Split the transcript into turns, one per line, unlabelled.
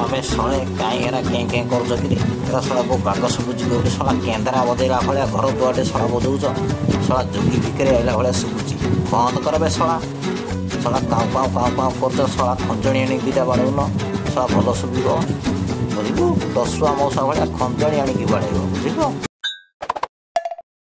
अबे शळे काई एरा कें कें कर जकिरे एरा शळा को बाग सुबुजी को शळा केंदरा बदेला भलिया घर दुआटे शळा बदौछ शळा जोगी बिकरे आइला भलिया सुबुजी बंद करबे शळा शळा काउ काउ काउ काउ करछ शळा खंजणी आनी दिटा बाडौन शळा भल सुबिबो बुझिबु 10 मौसा भलिया खंजणी आनी की बाडैबो बुझिबो।